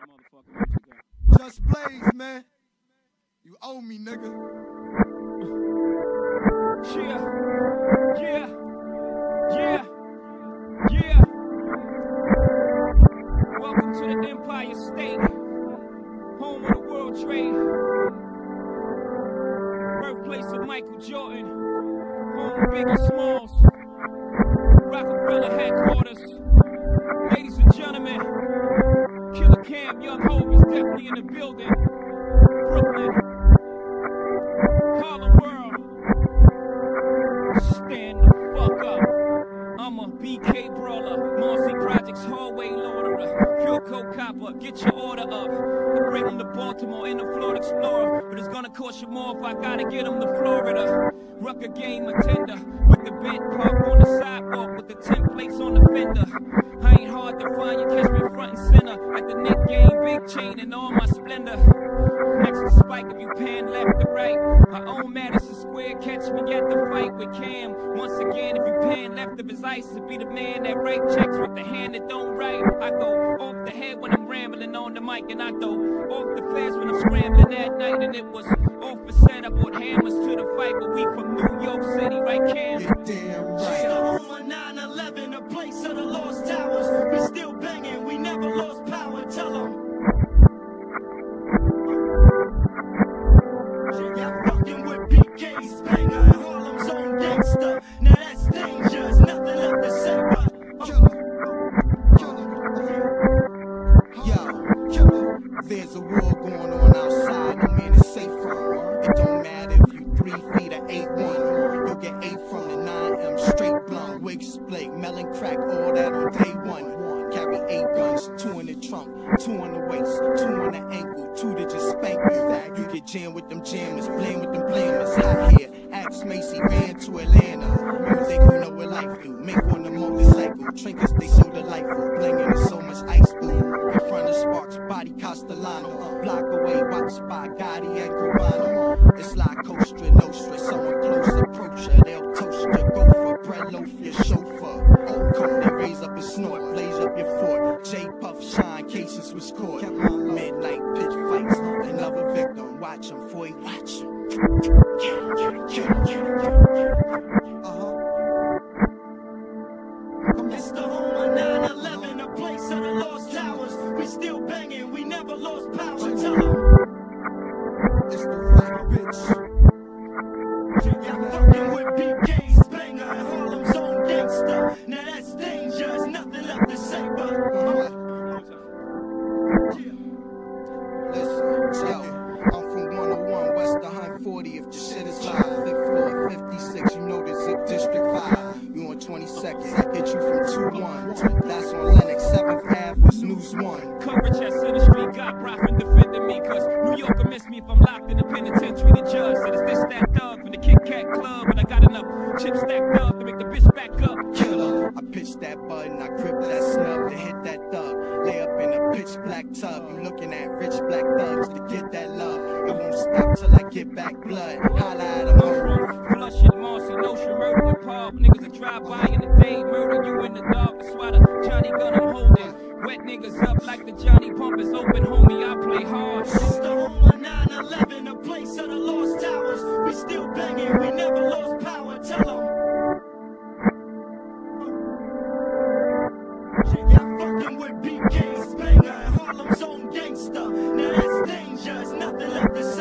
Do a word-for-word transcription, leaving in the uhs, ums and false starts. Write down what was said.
Just Blaze, man. You owe me, nigga. Yeah, yeah, yeah, yeah. Welcome to the Empire State, home of the World Trade, birthplace of Michael Jordan, home of Biggie Smalls, Rockefeller headquarters. Ladies and gentlemen, Killer Cam, Young Hov is definitely in the building. Brooklyn, Harlem World, stand the fuck up. I'm a B K brawler, Marcy Projects, hallway loader, pure coke copper, get your order up. I bring them to Baltimore in the Florida Explorer, but it's gonna cost you more if I gotta get them to Florida. Rucker game attender, with the bent park on the sidewalk, with the templates on the fender. I ain't hard to find, you catch me front and center, at the Nick game, big chain and all my splendor. Next to Spike if you pan left to right. I own Madison Square, catch me at the fight with Cam. Once again, if you pan left of his ice, to be the man that write checks with the hand that don't write. I go off the head when I'm rambling on the mic, and I go off the flares when I'm scrambling at night. And it was off the set, I brought hammers to the fight, but we from New York City, right, Cam? You're damn right. She's the home of nine eleven, a place of the lost towers. We still banging, we never lost power. Tell them. Y'all fucking with B K, Spanger, and Harlem's own gangster. Now that's dangerous, nothing left to say but Killer, killer, yo, killer. There's a war going on outside, no man is safer. It don't matter if you three feet or eight one. You'll get eight from the nine M, straight blunt, wig split, melon crack, all that on day one. Carry eight guns, two in the trunk, two on the waist, two on the ankle, two to just spank you. You get jammed with them jammers, blame with them blamers. Hot here, axe Macy, ran to Atlanta. Music, you know what life do. Make on the motorcycle, trinkets they so delightful. Blinging is so much ice blue. In front of Sparks, body Castellano. Block away, watched by Gotti and Gravano. It's like Costa Nostra, someone close approach her. They'll toast you, go for bread loaf, your chauffeur. Old coat, they raise up and snort, blaze up your fort. J Puff shine, cases was caught. Midnight pitch fights, another victim. Watch him, boy, watch him. Uh-huh. it's the home of nine eleven, a place of the lost towers. We still banging, we never lost power. Tell them. It's the rock, bitch. Y'all fucking with B K, Spanger, and Harlem's own gangster. Now that's dangerous, nothing left to say but Uh-huh. Listen, yo, I'm from one oh one West one hundred forty. If the shit is live, fifth floor, fifty-six, you know the Zip District five. You on twenty-second, hit you from two one. That's on Lennox, seventh Avenue was News one. Coverage at Center Street got Brockman defending me, cause New Yorker miss me if I'm locked in the penitentiary. The judge said it's this, that thug from the Kit Kat Club, but I got enough chips stacked up to make the bitch back up. Killer, I pitched that button, I grip that snub to hit that thug. Lay up in a pitch black tub, you looking at rich black thugs to get that love. It won't stop till I get back blood. Holla at them. I'm from Flushing, Marcy, Notion, murder and pub. Niggas that drive by in the day, murder you in the dark. That's why the Johnny gun I'm holding. Wet niggas up like the Johnny pump is open, homie. I play hard. it's the home of nine eleven, a place of the lost towers. We still banging, we never lost power. Tell them. Y'all fucking with B K, Spanger, and Harlem's own gangster. Now that's dangerous, nothing left to